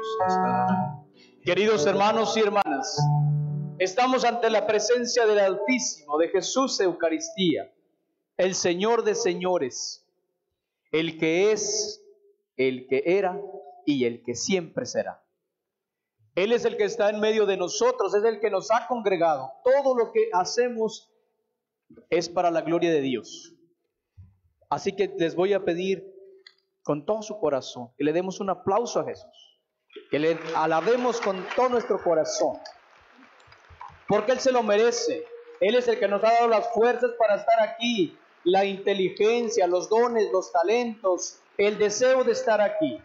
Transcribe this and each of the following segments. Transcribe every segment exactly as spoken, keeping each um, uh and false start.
está. Queridos hermanos y hermanas, estamos ante la presencia del Altísimo, de Jesús Eucaristía, el Señor de señores, el que es, el que era y el que siempre será. Él es el que está en medio de nosotros, es el que nos ha congregado. Todo lo que hacemos es para la gloria de Dios. Así que les voy a pedir con todo su corazón que le demos un aplauso a Jesús, que le alabemos con todo nuestro corazón, porque Él se lo merece. Él es el que nos ha dado las fuerzas para estar aquí, la inteligencia, los dones, los talentos, el deseo de estar aquí.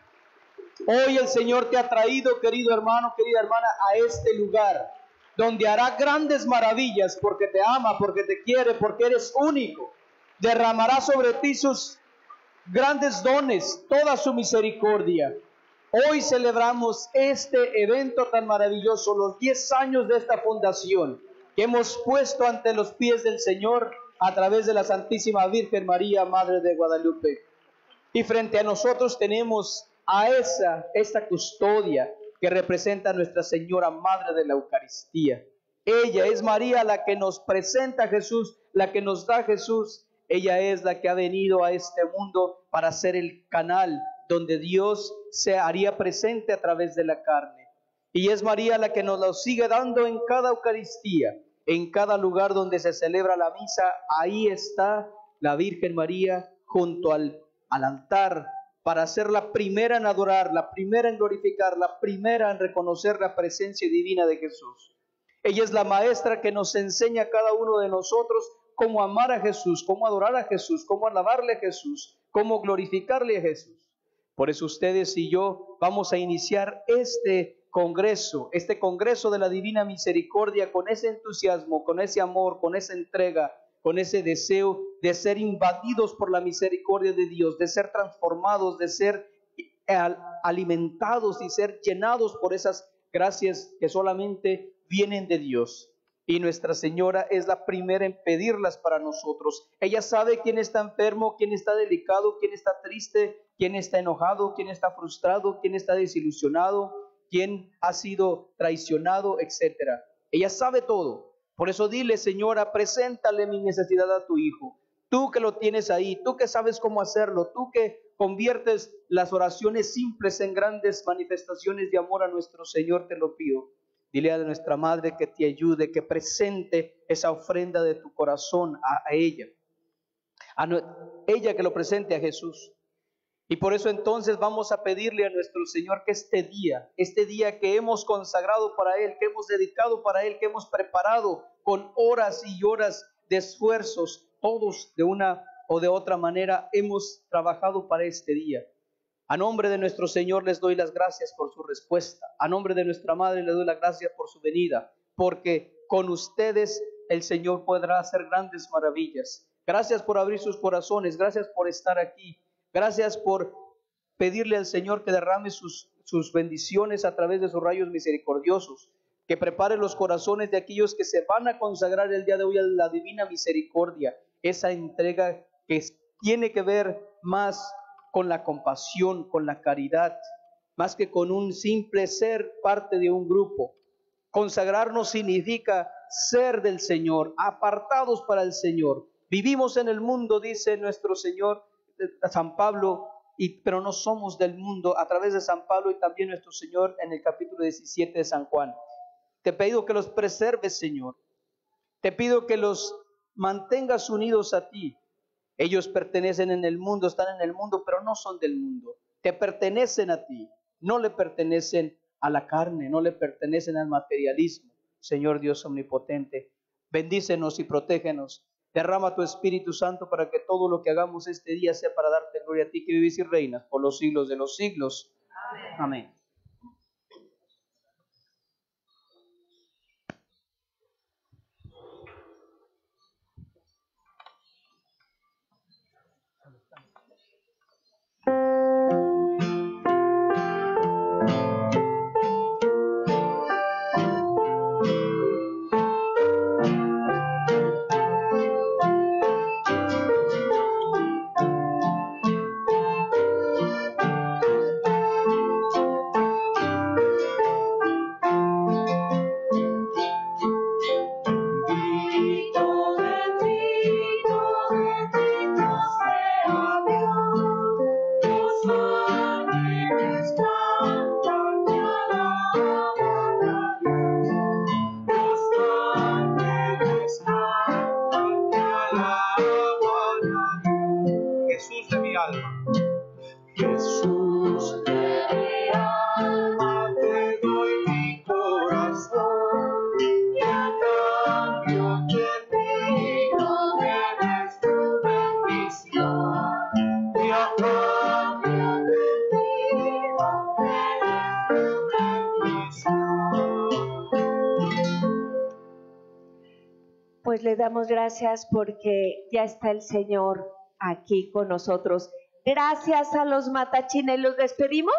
Hoy el Señor te ha traído, querido hermano, querida hermana, a este lugar, donde hará grandes maravillas, porque te ama, porque te quiere, porque eres único. Derramará sobre ti sus grandes dones, toda su misericordia. Hoy celebramos este evento tan maravilloso, los diez años de esta fundación, que hemos puesto ante los pies del Señor a través de la Santísima Virgen María, Madre de Guadalupe. Y frente a nosotros tenemos a esa, esta custodia que representa a Nuestra Señora Madre de la Eucaristía. Ella es María la que nos presenta a Jesús, la que nos da a Jesús. Ella es la que ha venido a este mundo para ser el canal donde Dios se haría presente a través de la carne. Y es María la que nos lo sigue dando en cada Eucaristía, en cada lugar donde se celebra la misa. Ahí está la Virgen María junto al, al altar, para ser la primera en adorar, la primera en glorificar, la primera en reconocer la presencia divina de Jesús. Ella es la maestra que nos enseña a cada uno de nosotros cómo amar a Jesús, cómo adorar a Jesús, cómo alabarle a Jesús, cómo glorificarle a Jesús. Por eso ustedes y yo vamos a iniciar este congreso, este congreso de la Divina Misericordia con ese entusiasmo, con ese amor, con esa entrega, con ese deseo de ser invadidos por la misericordia de Dios, de ser transformados, de ser alimentados y ser llenados por esas gracias que solamente vienen de Dios. Y Nuestra Señora es la primera en pedirlas para nosotros. Ella sabe quién está enfermo, quién está delicado, quién está triste, quién está enojado, quién está frustrado, quién está desilusionado, quién ha sido traicionado, etcétera. Ella sabe todo. Por eso dile: Señora, preséntale mi necesidad a tu Hijo. Tú que lo tienes ahí, tú que sabes cómo hacerlo, tú que conviertes las oraciones simples en grandes manifestaciones de amor a nuestro Señor, te lo pido. Dile a nuestra Madre que te ayude, que presente esa ofrenda de tu corazón a, a ella. A no, ella que lo presente a Jesús. Y por eso entonces vamos a pedirle a nuestro Señor que este día, este día que hemos consagrado para Él, que hemos dedicado para Él, que hemos preparado con horas y horas de esfuerzos, todos de una o de otra manera hemos trabajado para este día. A nombre de nuestro Señor les doy las gracias por su respuesta. A nombre de nuestra Madre les doy las gracias por su venida, porque con ustedes el Señor podrá hacer grandes maravillas. Gracias por abrir sus corazones, gracias por estar aquí. Gracias por pedirle al Señor que derrame sus, sus bendiciones a través de sus rayos misericordiosos, que prepare los corazones de aquellos que se van a consagrar el día de hoy a la divina misericordia, esa entrega que tiene que ver más con la compasión, con la caridad, más que con un simple ser parte de un grupo. Consagrarnos significa ser del Señor, apartados para el Señor. Vivimos en el mundo, dice nuestro Señor, San Pablo, y, pero no somos del mundo, a través de San Pablo y también nuestro Señor en el capítulo diecisiete de San Juan. Te pido que los preserves, Señor. Te pido que los mantengas unidos a ti. Ellos pertenecen en el mundo, están en el mundo, pero no son del mundo. Te pertenecen a ti, no le pertenecen a la carne, no le pertenecen al materialismo. Señor Dios omnipotente, bendícenos y protégenos. Derrama tu Espíritu Santo para que todo lo que hagamos este día sea para darte gloria a ti, que vives y reinas por los siglos de los siglos. Amén. Amén. Pues le damos gracias porque ya está el Señor aquí con nosotros. Gracias a los matachines. ¿Los despedimos?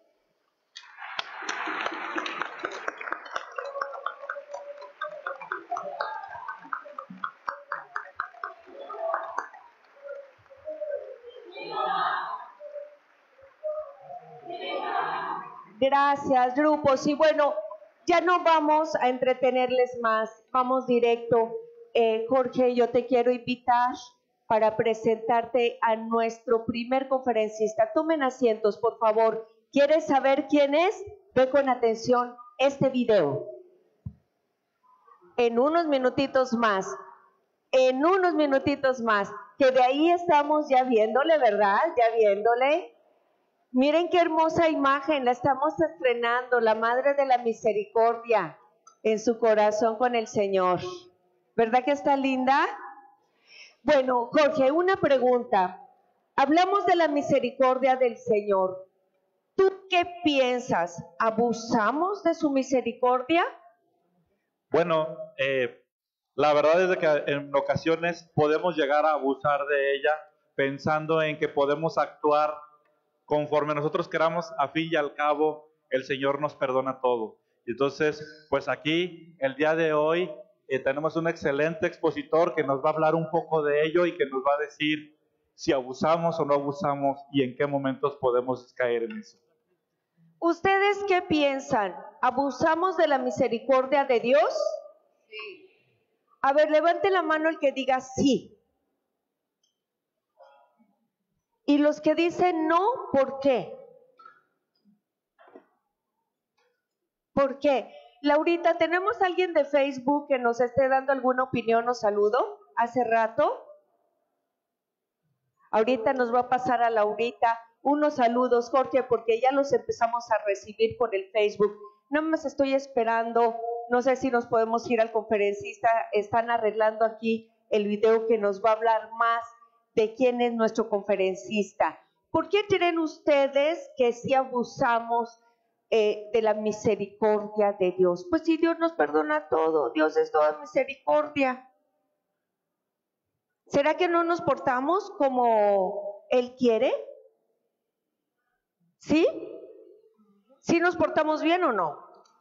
Gracias, grupos. Y bueno, ya no vamos a entretenerles más. Vamos directo. Eh, Jorge, yo te quiero invitar para presentarte a nuestro primer conferencista. Tomen asientos, por favor. ¿Quieres saber quién es? Ve con atención este video. En unos minutitos más, en unos minutitos más, que de ahí estamos ya viéndole, ¿verdad? Ya viéndole. Miren qué hermosa imagen, la estamos estrenando, la Madre de la Misericordia en su corazón con el Señor. ¿Verdad que está linda? Bueno, Jorge, una pregunta. Hablamos de la misericordia del Señor. ¿Tú qué piensas? ¿Abusamos de su misericordia? Bueno, eh, la verdad es de que en ocasiones podemos llegar a abusar de ella pensando en que podemos actuar conforme nosotros queramos. A fin y al cabo, el Señor nos perdona todo. Entonces, pues aquí, el día de hoy, eh, tenemos un excelente expositor que nos va a hablar un poco de ello y que nos va a decir si abusamos o no abusamos y en qué momentos podemos caer en eso. ¿Ustedes qué piensan? ¿Abusamos de la misericordia de Dios? Sí. A ver, levante la mano el que diga sí. Y los que dicen no, ¿por qué? ¿Por qué? Laurita, ¿tenemos alguien de Facebook que nos esté dando alguna opinión o saludo hace rato? Ahorita nos va a pasar a Laurita unos saludos, Jorge, porque ya los empezamos a recibir por el Facebook. No más estoy esperando, no sé si nos podemos ir al conferencista, están arreglando aquí el video que nos va a hablar más de quién es nuestro conferencista. ¿Por qué creen ustedes que si abusamos eh, de la misericordia de Dios? Pues si Dios nos perdona todo, Dios es toda misericordia. ¿Será que no nos portamos como Él quiere? ¿Sí? ¿Sí nos portamos bien o no?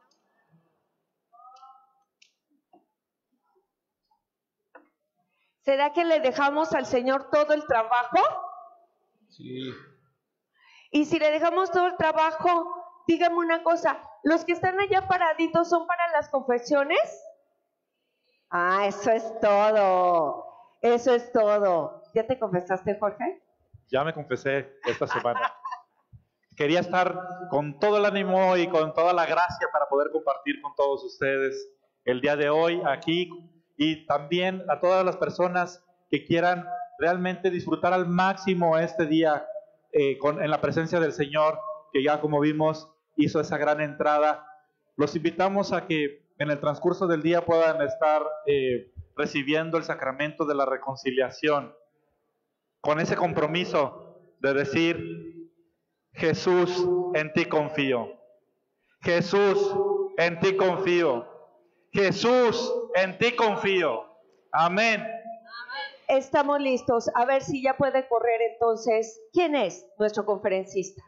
¿Será que le dejamos al Señor todo el trabajo? Sí. Y si le dejamos todo el trabajo, dígame una cosa, ¿los que están allá paraditos son para las confesiones? Ah, eso es todo, eso es todo. ¿Ya te confesaste, Jorge? Ya me confesé esta semana. Quería estar con todo el ánimo y con toda la gracia para poder compartir con todos ustedes el día de hoy aquí, y también a todas las personas que quieran realmente disfrutar al máximo este día eh, con, en la presencia del Señor, que ya como vimos hizo esa gran entrada. Los invitamos a que en el transcurso del día puedan estar eh, recibiendo el sacramento de la reconciliación con ese compromiso de decir: Jesús, en ti confío. Jesús, en ti confío. Jesús, en ti confío. Amén. Estamos listos. A ver si ya puede correr entonces. ¿Quién es nuestro conferencista?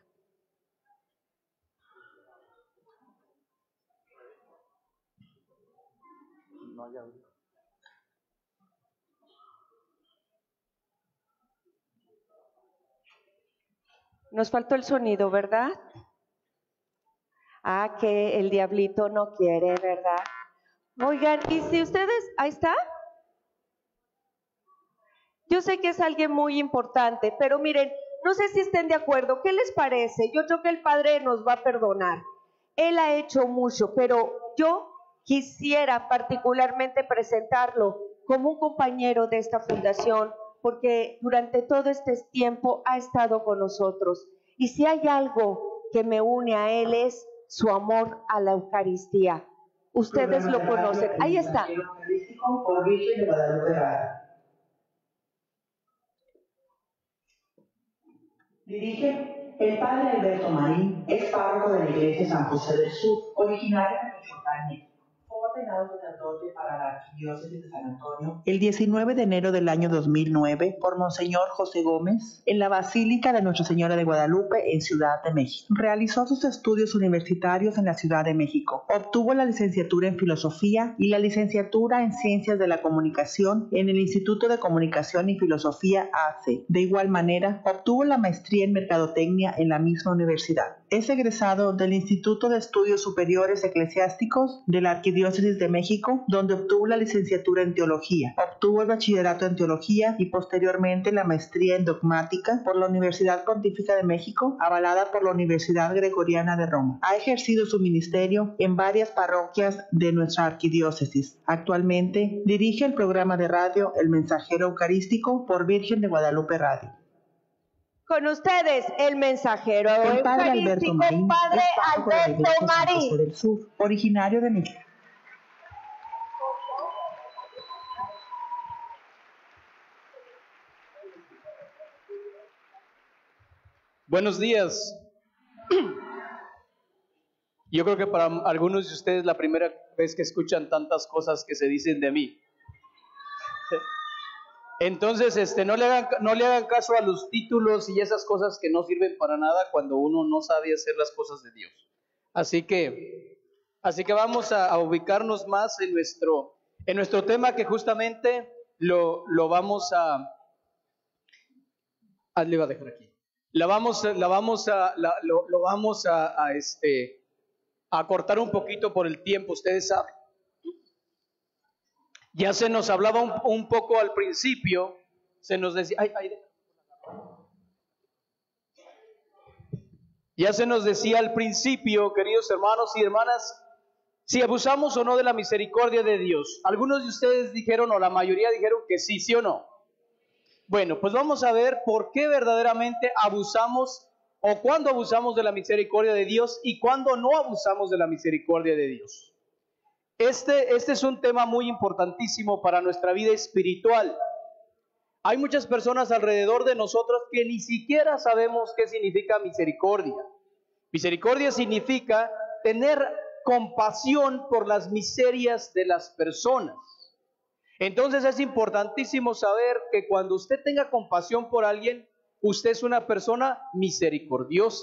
Nos faltó el sonido, ¿verdad? Ah, que el diablito no quiere, ¿verdad? Oigan, y si ustedes, ahí está. Yo sé que es alguien muy importante, pero miren, no sé si estén de acuerdo. ¿Qué les parece? Yo creo que el Padre nos va a perdonar. Él ha hecho mucho, pero yo quisiera particularmente presentarlo como un compañero de esta fundación, porque durante todo este tiempo ha estado con nosotros. Y si hay algo que me une a él es su amor a la Eucaristía. Ustedes lo conocen. Ahí está. Dirige el padre Alberto Marín, es párroco de la iglesia San José del Sur, originario de Michoacán, México. ordenado sacerdote para la Arquidiócesis de San Antonio el diecinueve de enero del año dos mil nueve por Monseñor José Gómez en la Basílica de Nuestra Señora de Guadalupe en Ciudad de México. Realizó sus estudios universitarios en la Ciudad de México. Obtuvo la licenciatura en Filosofía y la licenciatura en Ciencias de la Comunicación en el Instituto de Comunicación y Filosofía A C E. De igual manera, obtuvo la maestría en Mercadotecnia en la misma universidad. Es egresado del Instituto de Estudios Superiores Eclesiásticos de la Arquidiócesis de México, donde obtuvo la licenciatura en Teología. Obtuvo el bachillerato en Teología y posteriormente la maestría en Dogmática por la Universidad Pontífica de México, avalada por la Universidad Gregoriana de Roma. Ha ejercido su ministerio en varias parroquias de nuestra arquidiócesis. Actualmente dirige el programa de radio El Mensajero Eucarístico por Virgen de Guadalupe Radio. Con ustedes, el mensajero El padre Alberto eucarístico, Marín Padre es párroco de la Alberto Iglesia San José Marín. del Sur, originario de México. Buenos días. Yo creo que para algunos de ustedes es la primera vez que escuchan tantas cosas que se dicen de mí. Entonces, este, no le hagan, no le hagan caso a los títulos y esas cosas que no sirven para nada cuando uno no sabe hacer las cosas de Dios. Así que, así que vamos a, a ubicarnos más en nuestro, en nuestro tema, que justamente lo, lo vamos a, ah, le voy a dejar aquí. La vamos, la vamos a, la, lo, lo vamos a, a este, a cortar un poquito por el tiempo, ustedes saben. Ya se nos hablaba un, un poco al principio, se nos decía, ay, ay, ya se nos decía al principio, queridos hermanos y hermanas, si abusamos o no de la misericordia de Dios. Algunos de ustedes dijeron, o la mayoría dijeron que sí, sí o no. Bueno, pues vamos a ver por qué verdaderamente abusamos, o cuándo abusamos de la misericordia de Dios y cuándo no abusamos de la misericordia de Dios. Este, este es un tema muy importantísimo para nuestra vida espiritual. Hay muchas personas alrededor de nosotros que ni siquiera sabemos qué significa misericordia. Misericordia significa tener compasión por las miserias de las personas. Entonces es importantísimo saber que cuando usted tenga compasión por alguien, usted es una persona misericordiosa,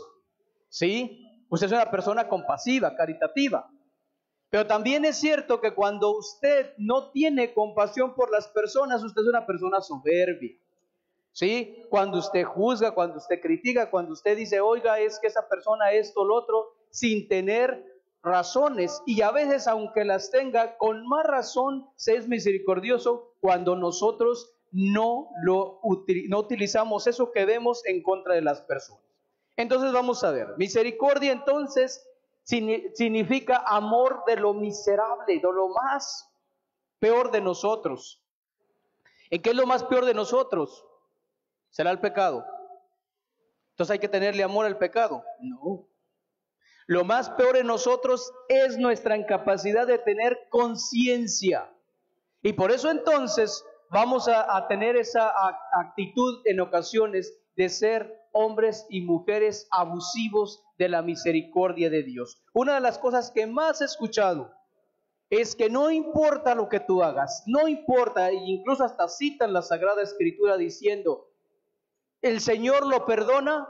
¿sí? Usted es una persona compasiva, caritativa. Pero también es cierto que cuando usted no tiene compasión por las personas, usted es una persona soberbia, ¿sí? Cuando usted juzga, cuando usted critica, cuando usted dice, oiga, es que esa persona esto, lo otro, sin tener razones, y a veces aunque las tenga, con más razón se es misericordioso cuando nosotros no, lo, no utilizamos eso que vemos en contra de las personas. Entonces vamos a ver, misericordia entonces significa amor de lo miserable, de lo más peor de nosotros. ¿En qué es lo más peor de nosotros? ¿Será el pecado? Entonces hay que tenerle amor al pecado. No. Lo más peor en nosotros es nuestra incapacidad de tener conciencia. Y por eso entonces vamos a, a tener esa a, actitud en ocasiones de ser hombres y mujeres abusivos de la misericordia de Dios. Una de las cosas que más he escuchado es que no importa lo que tú hagas, no importa, e incluso hasta citan la Sagrada Escritura diciendo, el Señor lo perdona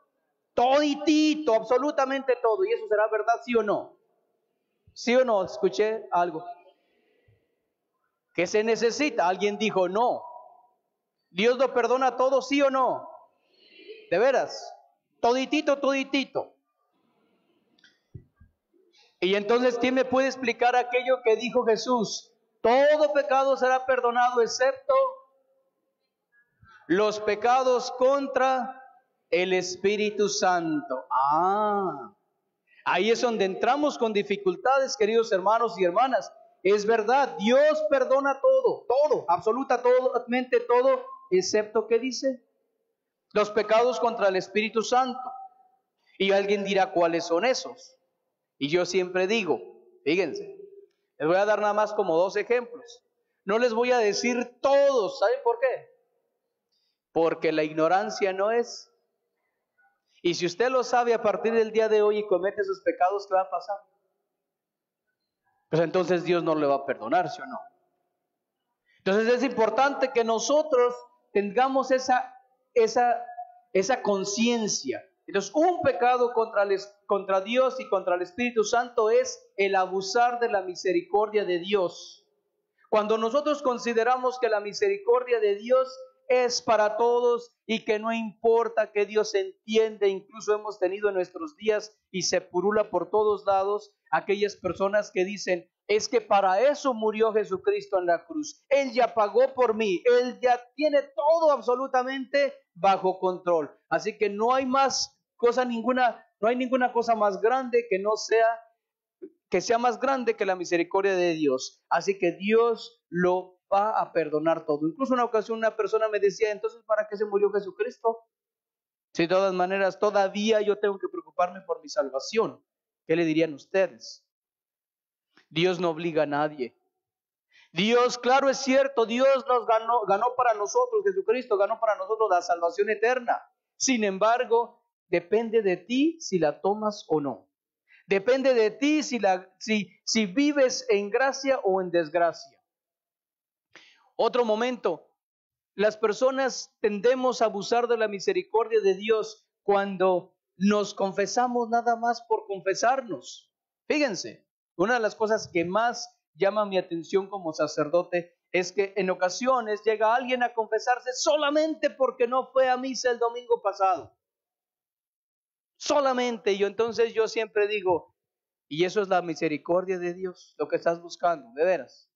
toditito, absolutamente todo. ¿Y eso será verdad, sí o no? ¿Sí o no? Escuché algo. ¿Qué se necesita? Alguien dijo no. ¿Dios lo perdona todo, sí o no? ¿De veras? Toditito, toditito. Y entonces, ¿quién me puede explicar aquello que dijo Jesús? Todo pecado será perdonado excepto los pecados contra el Espíritu Santo. Ah, ahí es donde entramos con dificultades, queridos hermanos y hermanas. Es verdad, Dios perdona todo, todo, absolutamente todo, excepto, ¿qué dice? Los pecados contra el Espíritu Santo. Y alguien dirá, ¿cuáles son esos? Y yo siempre digo, fíjense, les voy a dar nada más como dos ejemplos. No les voy a decir todos, ¿saben por qué? Porque la ignorancia no es. Y si usted lo sabe a partir del día de hoy y comete esos pecados, ¿qué va a pasar? pues entonces Dios no le va a perdonar, ¿sí o no? Entonces es importante que nosotros tengamos esa, esa, esa conciencia. Entonces un pecado contra, el, contra Dios y contra el Espíritu Santo es el abusar de la misericordia de Dios. Cuando nosotros consideramos que la misericordia de Dios es para todos y que no importa que Dios entiende, incluso hemos tenido en nuestros días y se purula por todos lados aquellas personas que dicen, es que para eso murió Jesucristo en la cruz. Él ya pagó por mí, Él ya tiene todo absolutamente bajo control. Así que no hay más cosa ninguna, no hay ninguna cosa más grande que no sea, que sea más grande que la misericordia de Dios. Así que Dios lo va a perdonar todo. Incluso una ocasión una persona me decía, entonces ¿para qué se murió Jesucristo? Si de todas maneras todavía yo tengo que preocuparme por mi salvación. ¿Qué le dirían ustedes? Dios no obliga a nadie. Dios, claro es cierto, Dios nos ganó, ganó para nosotros, Jesucristo ganó para nosotros la salvación eterna. Sin embargo, depende de ti si la tomas o no. Depende de ti si, la, si, si vives en gracia o en desgracia. Otro momento, las personas tendemos a abusar de la misericordia de Dios cuando nos confesamos nada más por confesarnos. Fíjense. Una de las cosas que más llama mi atención como sacerdote es que en ocasiones llega alguien a confesarse solamente porque no fue a misa el domingo pasado. Solamente. Y yo entonces yo siempre digo, y eso es la misericordia de Dios, lo que estás buscando, de veras.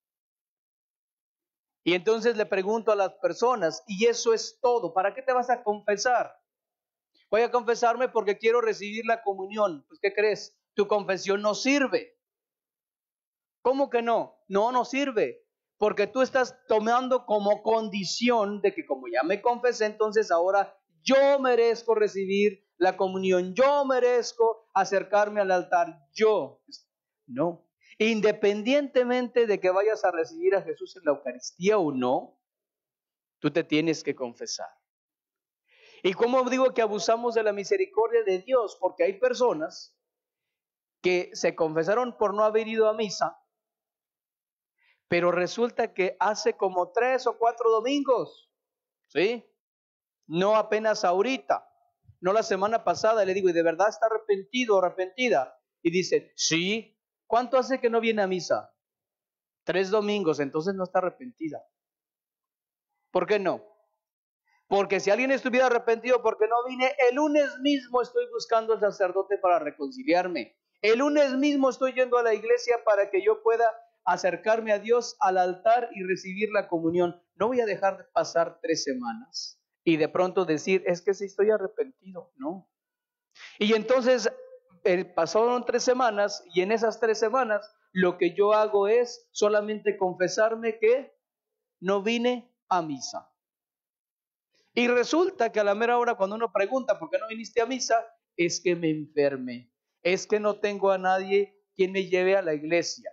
Y entonces le pregunto a las personas, y eso es todo, ¿para qué te vas a confesar? Voy a confesarme porque quiero recibir la comunión. Pues ¿qué crees? Tu confesión no sirve. ¿Cómo que no? No, no sirve. Porque tú estás tomando como condición de que como ya me confesé, entonces ahora yo merezco recibir la comunión. Yo merezco acercarme al altar. Yo. No. Independientemente de que vayas a recibir a Jesús en la Eucaristía o no, tú te tienes que confesar. ¿Y cómo digo que abusamos de la misericordia de Dios? Porque hay personas que se confesaron por no haber ido a misa, pero resulta que hace como tres o cuatro domingos, ¿sí? No apenas ahorita, no la semana pasada. Le digo, ¿y de verdad está arrepentido o arrepentida? Y dice, sí. ¿Cuánto hace que no viene a misa? Tres domingos, entonces no está arrepentida. ¿Por qué no? Porque si alguien estuviera arrepentido porque no vine, el lunes mismo estoy buscando al sacerdote para reconciliarme. El lunes mismo estoy yendo a la iglesia para que yo pueda acercarme a Dios al altar y recibir la comunión. No voy a dejar de pasar tres semanas y de pronto decir, es que sí estoy arrepentido. No. Y entonces eh, pasaron tres semanas y en esas tres semanas lo que yo hago es solamente confesarme que no vine a misa. Y resulta que a la mera hora cuando uno pregunta ¿por qué no viniste a misa? Es que me enfermé, es que no tengo a nadie quien me lleve a la iglesia.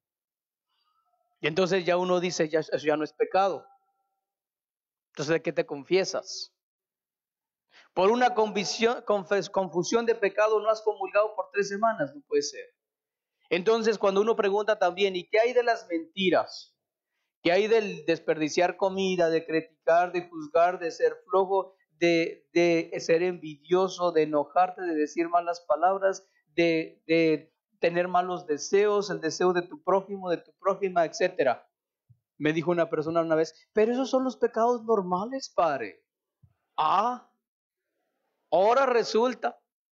Y entonces ya uno dice, ya, eso ya no es pecado. Entonces, ¿de qué te confiesas? Por una confusión, confusión de pecado no has comulgado por tres semanas, no puede ser. Entonces cuando uno pregunta también, ¿y qué hay de las mentiras? ¿Qué hay del desperdiciar comida, de criticar, de juzgar, de ser flojo, de, de ser envidioso, de enojarte, de decir malas palabras, de, de tener malos deseos, el deseo de tu prójimo, de tu prójima, etcétera? Me dijo una persona una vez, pero esos son los pecados normales, padre. Ah, ahora resulta.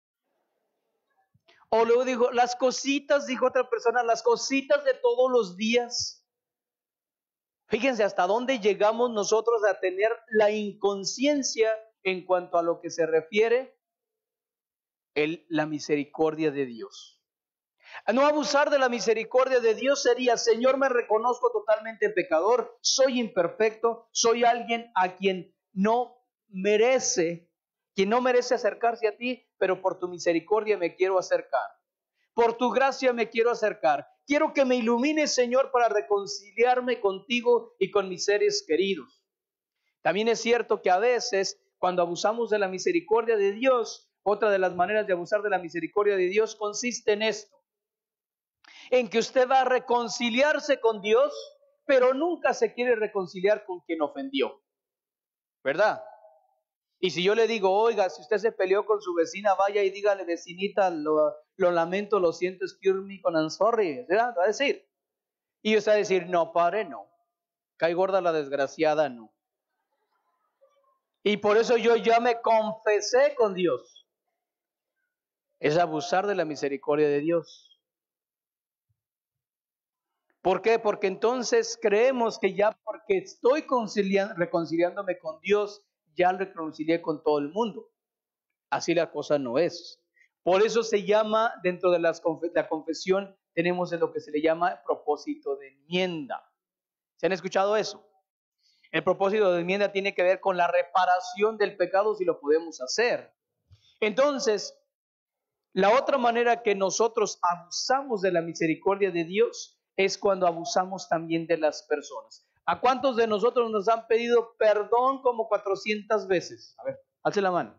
O luego dijo, las cositas, dijo otra persona, las cositas de todos los días. Fíjense hasta dónde llegamos nosotros a tener la inconsciencia en cuanto a lo que se refiere el, la misericordia de Dios. A no abusar de la misericordia de Dios sería, Señor, me reconozco totalmente pecador, soy imperfecto, soy alguien a quien no merece, quien no merece acercarse a ti, pero por tu misericordia me quiero acercar. Por tu gracia me quiero acercar. Quiero que me ilumines, Señor, para reconciliarme contigo y con mis seres queridos. También es cierto que a veces, cuando abusamos de la misericordia de Dios, otra de las maneras de abusar de la misericordia de Dios consiste en esto. en que usted va a reconciliarse con Dios, pero nunca se quiere reconciliar con quien ofendió, ¿verdad? Y si yo le digo, oiga, si usted se peleó con su vecina, vaya y dígale, vecinita, lo, lo lamento, lo siento, excuse me, con I'm sorry, ¿verdad? Va a decir. Y usted va a decir, no, padre, no. Cae gorda la desgraciada, no. Y por eso yo ya me confesé con Dios. Es abusar de la misericordia de Dios. ¿Por qué? Porque entonces creemos que ya porque estoy conciliando, reconciliándome con Dios, ya lo reconcilié con todo el mundo. Así la cosa no es. Por eso se llama, dentro de las, la confesión, tenemos lo que se le llama propósito de enmienda. ¿Se han escuchado eso? El propósito de enmienda tiene que ver con la reparación del pecado, si lo podemos hacer. Entonces, la otra manera que nosotros abusamos de la misericordia de Dios es cuando abusamos también de las personas. ¿A cuántos de nosotros nos han pedido perdón como cuatrocientas veces? A ver, alce la mano.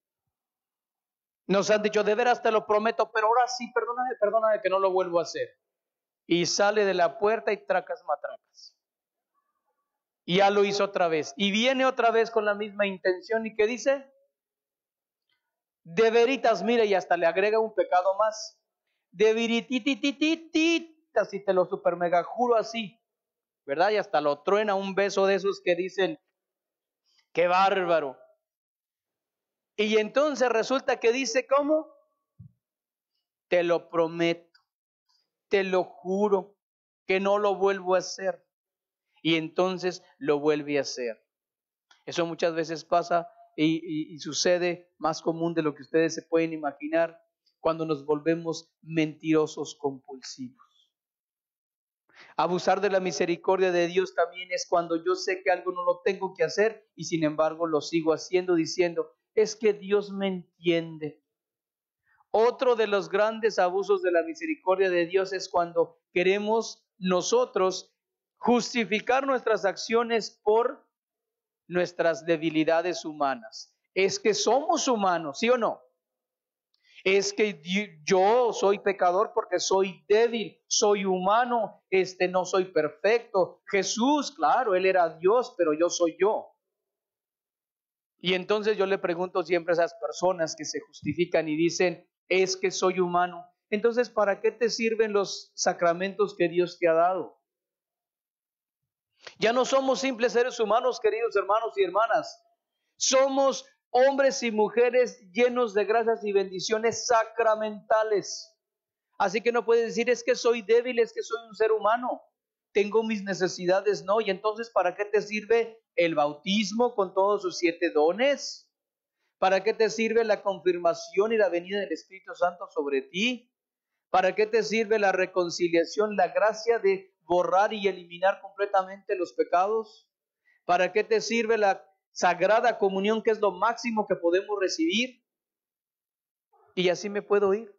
Nos han dicho, de veras te lo prometo, pero ahora sí, perdóname, perdóname que no lo vuelvo a hacer. Y sale de la puerta y tracas matracas. Y ya lo hizo otra vez. Y viene otra vez con la misma intención. ¿Y qué dice? De veritas, mire, y hasta le agrega un pecado más. De veritititititas, y te lo super mega juro así. ¿Verdad? Y hasta lo truena un beso de esos que dicen, qué bárbaro. Y entonces resulta que dice, ¿cómo? Te lo prometo, te lo juro, que no lo vuelvo a hacer. Y entonces lo vuelve a hacer. Eso muchas veces pasa y, y, y sucede más común de lo que ustedes se pueden imaginar cuando nos volvemos mentirosos compulsivos. Abusar de la misericordia de Dios también es cuando yo sé que algo no lo tengo que hacer y sin embargo lo sigo haciendo diciendo, es que Dios me entiende. Otro de los grandes abusos de la misericordia de Dios es cuando queremos nosotros justificar nuestras acciones por nuestras debilidades humanas. Es que somos humanos, ¿sí o no? Es que yo soy pecador porque soy débil, soy humano, este, no soy perfecto. Jesús, claro, Él era Dios, pero yo soy yo. Y entonces yo le pregunto siempre a esas personas que se justifican y dicen, es que soy humano. Entonces, ¿para qué te sirven los sacramentos que Dios te ha dado? Ya no somos simples seres humanos, queridos hermanos y hermanas. Somos hombres y mujeres llenos de gracias y bendiciones sacramentales. Así que no puedes decir, es que soy débil, es que soy un ser humano. Tengo mis necesidades, no. Y entonces, ¿para qué te sirve el bautismo con todos sus siete dones? ¿Para qué te sirve la confirmación y la venida del Espíritu Santo sobre ti? ¿Para qué te sirve la reconciliación, la gracia de borrar y eliminar completamente los pecados? ¿Para qué te sirve la sagrada comunión, que es lo máximo que podemos recibir? Y así me puedo ir.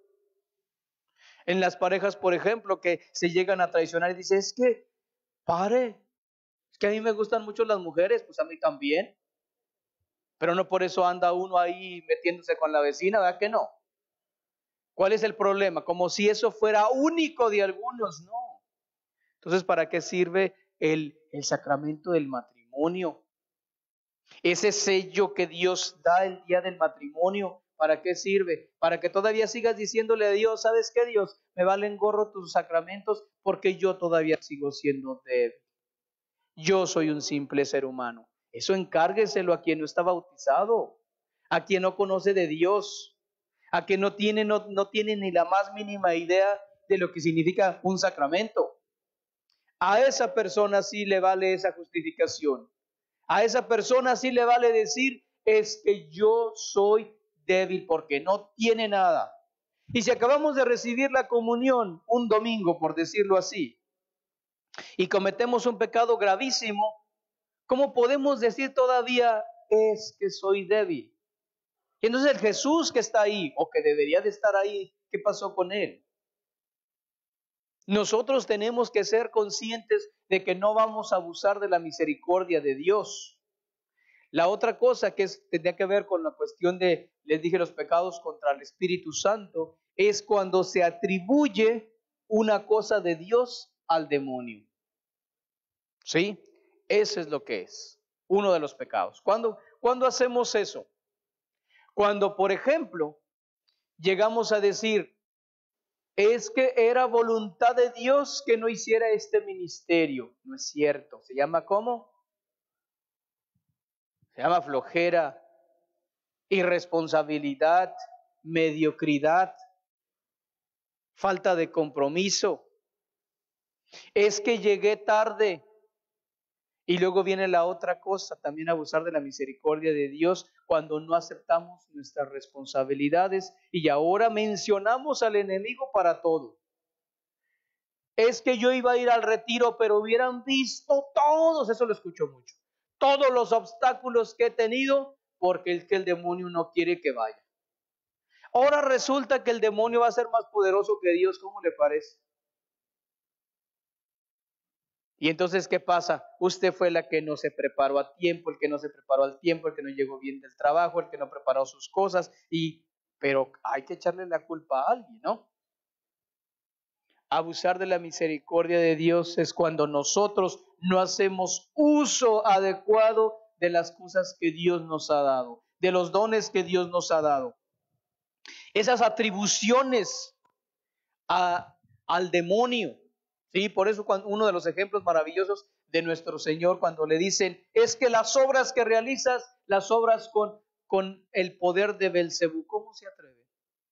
En las parejas, por ejemplo, que se llegan a traicionar y dicen, es que, pare, es que a mí me gustan mucho las mujeres, pues a mí también. Pero no por eso anda uno ahí metiéndose con la vecina, ¿verdad que no? ¿Cuál es el problema? Como si eso fuera único de algunos, no. Entonces, ¿para qué sirve el, el sacramento del matrimonio? Ese sello que Dios da el día del matrimonio, ¿para qué sirve? Para que todavía sigas diciéndole a Dios, ¿sabes qué, Dios? Me valen gorro tus sacramentos porque yo todavía sigo siendo débil. Yo soy un simple ser humano. Eso encárgueselo a quien no está bautizado, a quien no conoce de Dios, a quien no tiene, no, no tiene ni la más mínima idea de lo que significa un sacramento. A esa persona sí le vale esa justificación. A esa persona sí le vale decir, es que yo soy débil porque no tiene nada. Y si acabamos de recibir la comunión un domingo, por decirlo así, y cometemos un pecado gravísimo, ¿cómo podemos decir todavía, es que soy débil? Y entonces el Jesús que está ahí, o que debería de estar ahí, ¿qué pasó con él? Nosotros tenemos que ser conscientes de que no vamos a abusar de la misericordia de Dios. La otra cosa que es, tendría que ver con la cuestión de, les dije, los pecados contra el Espíritu Santo, es cuando se atribuye una cosa de Dios al demonio. ¿Sí? Eso es lo que es uno de los pecados. ¿Cuándo, ¿cuándo hacemos eso? Cuando, por ejemplo, llegamos a decir, es que era voluntad de Dios que no hiciera este ministerio. No es cierto. ¿Se llama cómo? Se llama flojera, irresponsabilidad, mediocridad, falta de compromiso. Es que llegué tarde. Y luego viene la otra cosa, también abusar de la misericordia de Dios cuando no aceptamos nuestras responsabilidades y ahora mencionamos al enemigo para todo. Es que yo iba a ir al retiro, pero hubieran visto todos, eso lo escucho mucho, todos los obstáculos que he tenido porque es que el demonio no quiere que vaya. Ahora resulta que el demonio va a ser más poderoso que Dios, ¿cómo le parece? Y entonces, ¿qué pasa? Usted fue la que no se preparó a tiempo, el que no se preparó al tiempo, el que no llegó bien del trabajo, el que no preparó sus cosas, y, pero hay que echarle la culpa a alguien, ¿no? Abusar de la misericordia de Dios es cuando nosotros no hacemos uso adecuado de las cosas que Dios nos ha dado, de los dones que Dios nos ha dado. Esas atribuciones a, al demonio. Sí, por eso cuando uno de los ejemplos maravillosos de nuestro Señor cuando le dicen, es que las obras que realizas, las obras con, con el poder de Belcebú, ¿cómo se atreve?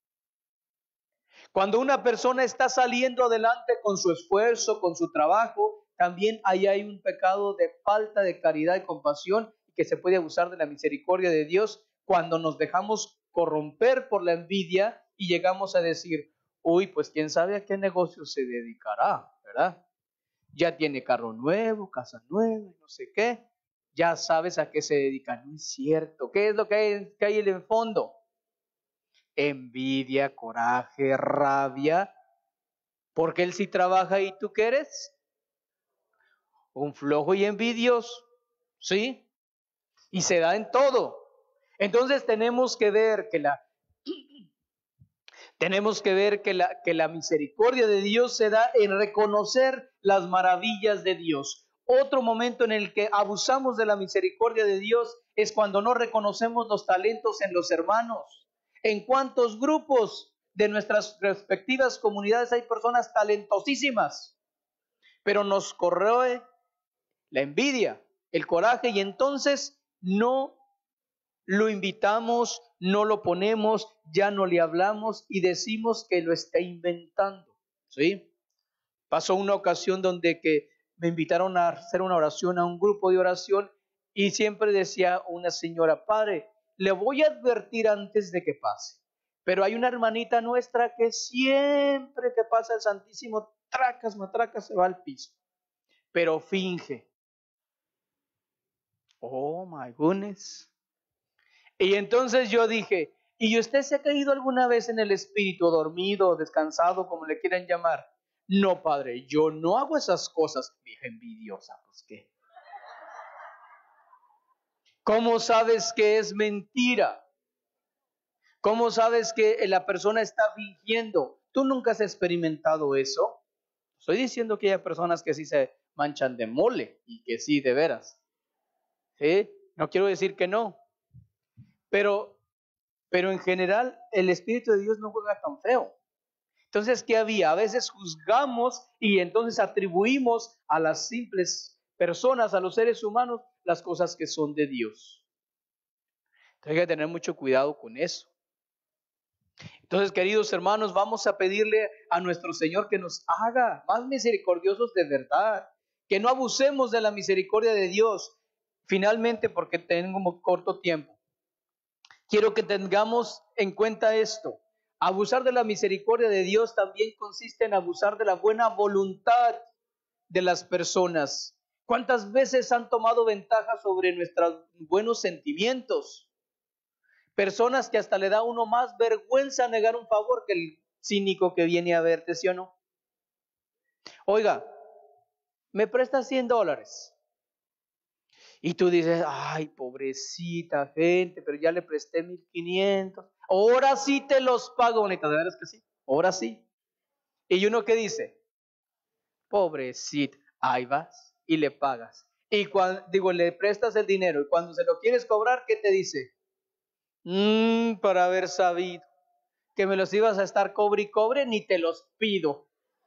Cuando una persona está saliendo adelante con su esfuerzo, con su trabajo, también ahí hay un pecado de falta de caridad y compasión y que se puede abusar de la misericordia de Dios cuando nos dejamos corromper por la envidia y llegamos a decir, uy, pues quién sabe a qué negocio se dedicará, ¿verdad? Ya tiene carro nuevo, casa nueva, no sé qué. Ya sabes a qué se dedica. No es cierto. ¿Qué es lo que hay, que hay en el fondo? Envidia, coraje, rabia. Porque él sí trabaja y tú qué eres? Un flojo y envidioso. ¿Sí? Y se da en todo. Entonces tenemos que ver que la... Tenemos que ver que la, que la misericordia de Dios se da en reconocer las maravillas de Dios. Otro momento en el que abusamos de la misericordia de Dios es cuando no reconocemos los talentos en los hermanos. ¿En cuántos grupos de nuestras respectivas comunidades hay personas talentosísimas? Pero nos corroe la envidia, el coraje y entonces no lo invitamos, no lo ponemos, ya no le hablamos y decimos que lo está inventando, ¿sí? Pasó una ocasión donde que me invitaron a hacer una oración a un grupo de oración y siempre decía una señora, padre, le voy a advertir antes de que pase, pero hay una hermanita nuestra que siempre que pasa el Santísimo, tracas, matracas, se va al piso, pero finge. Oh my goodness. Y entonces yo dije, ¿y usted se ha caído alguna vez en el espíritu, dormido, descansado, como le quieran llamar? No, padre, yo no hago esas cosas. Vieja envidiosa, pues qué. ¿Cómo sabes que es mentira? ¿Cómo sabes que la persona está fingiendo? ¿Tú nunca has experimentado eso? Estoy diciendo que hay personas que sí se manchan de mole y que sí, de veras. ¿Sí? No quiero decir que no. Pero, pero en general el Espíritu de Dios no juega tan feo. Entonces, ¿qué había? A veces juzgamos y entonces atribuimos a las simples personas, a los seres humanos, las cosas que son de Dios. Entonces hay que tener mucho cuidado con eso. Entonces, queridos hermanos, vamos a pedirle a nuestro Señor que nos haga más misericordiosos de verdad, que no abusemos de la misericordia de Dios. Finalmente, porque tengo corto tiempo, quiero que tengamos en cuenta esto. Abusar de la misericordia de Dios también consiste en abusar de la buena voluntad de las personas. ¿Cuántas veces han tomado ventaja sobre nuestros buenos sentimientos? Personas que hasta le da a uno más vergüenza negar un favor que el cínico que viene a verte, ¿sí o no? Oiga, me presta cien dólares. Y tú dices, ay, pobrecita gente, pero ya le presté mil quinientos. Ahora sí te los pago, bonita, de veras que sí, ahora sí. Y uno que dice, pobrecito, ahí vas y le pagas. Y cuando, digo, le prestas el dinero y cuando se lo quieres cobrar, ¿qué te dice? Mmm, para haber sabido que me los ibas a estar cobre y cobre, ni te los pido.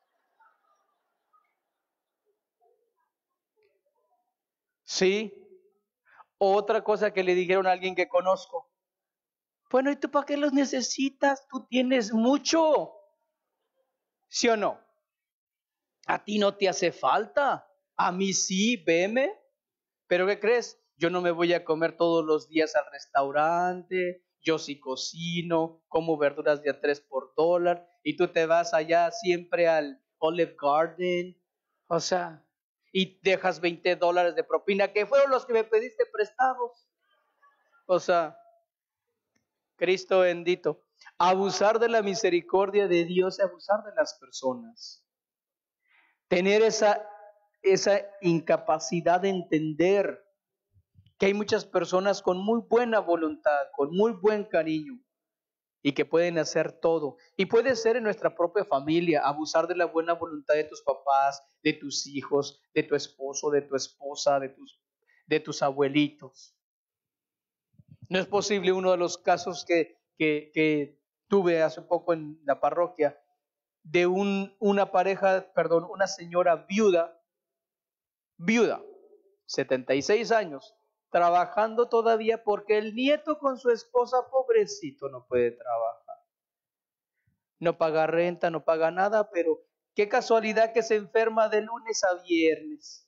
Sí. Otra cosa que le dijeron a alguien que conozco. Bueno, ¿y tú para qué los necesitas? Tú tienes mucho. ¿Sí o no? A ti no te hace falta. A mí sí, veme. Pero ¿qué crees? Yo no me voy a comer todos los días al restaurante. Yo sí cocino, como verduras de a tres por dólar. Y tú te vas allá siempre al Olive Garden. O sea, y dejas veinte dólares de propina, que fueron los que me pediste prestados. O sea, Cristo bendito. Abusar de la misericordia de Dios y abusar de las personas. Tener esa, esa incapacidad de entender que hay muchas personas con muy buena voluntad, con muy buen cariño y que pueden hacer todo. Y puede ser en nuestra propia familia, abusar de la buena voluntad de tus papás, de tus hijos, de tu esposo, de tu esposa, de tus, de tus abuelitos. No es posible uno de los casos que, que, que tuve hace poco en la parroquia, de un, una pareja, perdón, una señora viuda, viuda, setenta y seis años, trabajando todavía porque el nieto con su esposa, pobrecito, no puede trabajar. No paga renta, no paga nada, pero qué casualidad que se enferma de lunes a viernes.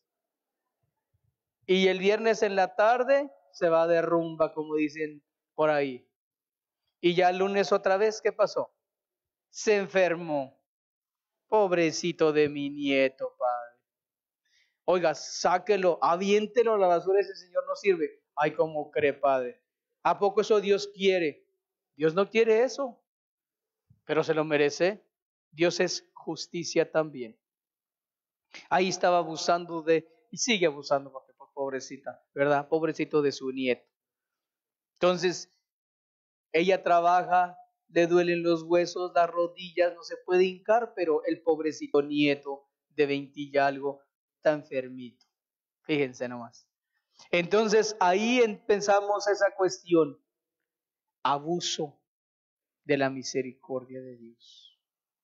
Y el viernes en la tarde se va de rumba, como dicen por ahí. Y ya el lunes otra vez, ¿qué pasó? Se enfermó. Pobrecito de mi nieto, padre. Oiga, sáquelo, aviéntelo a la basura, ese señor no sirve. Ay, ¿cómo cree, padre? ¿A poco eso Dios quiere? Dios no quiere eso, pero se lo merece. Dios es justicia también. Ahí estaba abusando de, y sigue abusando, porque pobrecita, ¿verdad? Pobrecito de su nieto. Entonces, ella trabaja, le duelen los huesos, las rodillas, no se puede hincar, pero el pobrecito nieto de veinte y algo está enfermito. Fíjense nomás. Entonces, ahí pensamos esa cuestión, abuso de la misericordia de Dios.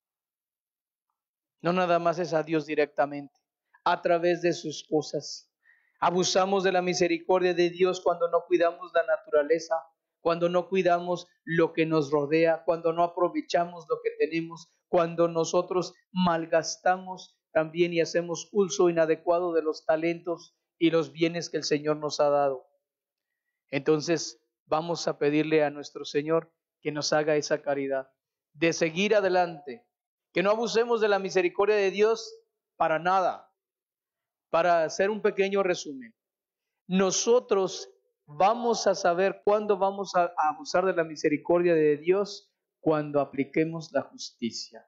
No nada más es a Dios directamente, a través de sus cosas. Abusamos de la misericordia de Dios cuando no cuidamos la naturaleza, cuando no cuidamos lo que nos rodea, cuando no aprovechamos lo que tenemos, cuando nosotros malgastamos también y hacemos uso inadecuado de los talentos y los bienes que el Señor nos ha dado. Entonces vamos a pedirle a nuestro Señor que nos haga esa caridad, de seguir adelante, que no abusemos de la misericordia de Dios para nada. Para hacer un pequeño resumen, nosotros vamos a saber cuándo vamos a, a abusar de la misericordia de Dios cuando apliquemos la justicia.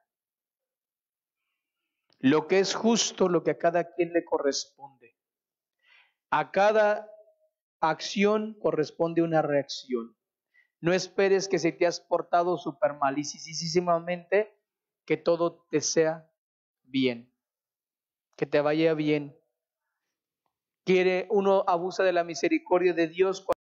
Lo que es justo, lo que a cada quien le corresponde. A cada acción corresponde una reacción. No esperes que si te has portado súper malicísimamente, que todo te sea bien, que te vaya bien. Quiere, uno abusa de la misericordia de Dios